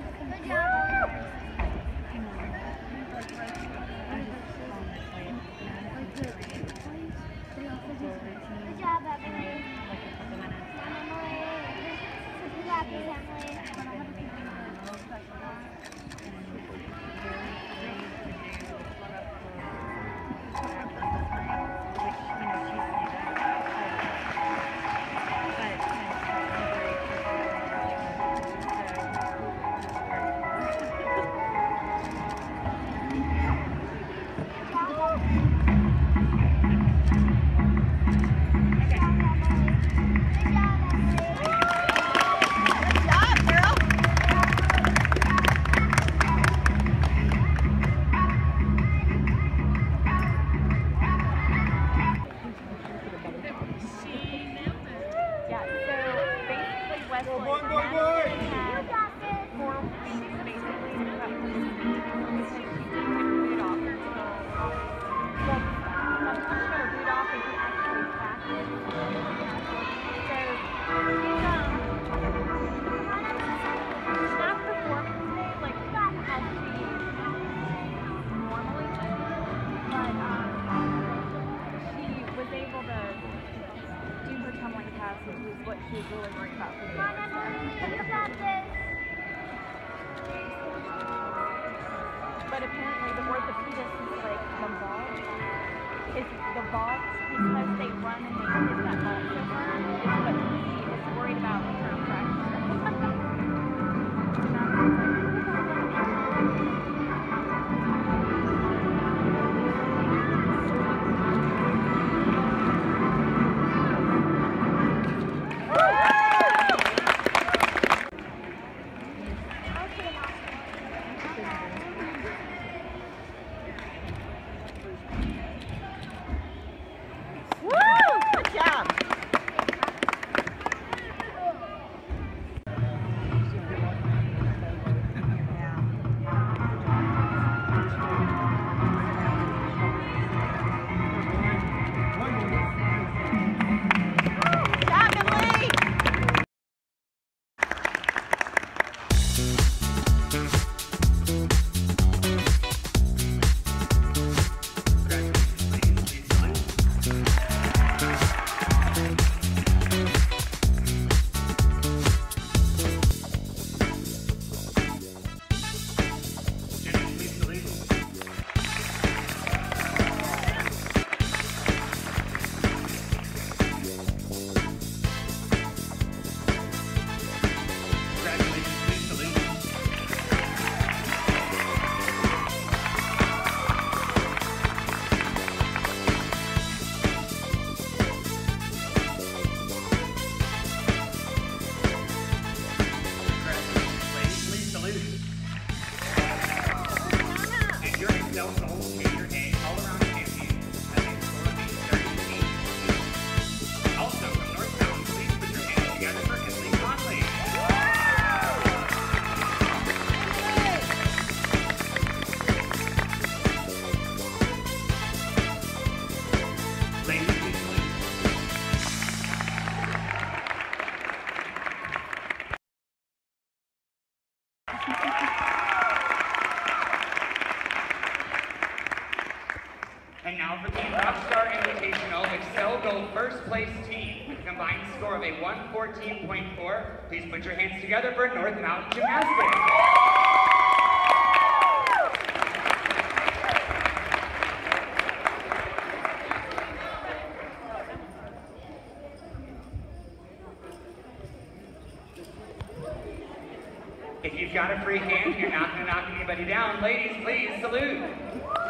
What she was really worried about for the But apparently the orthopedist is like the vault because they run and they hit that vault so far is what he is worried about with her fracture. And now for the Rockstar Invitational Excel Gold First Place Team with a combined score of a 114.4. Please put your hands together for North Mountain Gymnastics. If you've got a free hand, you're not going to knock anybody down. Ladies, please salute.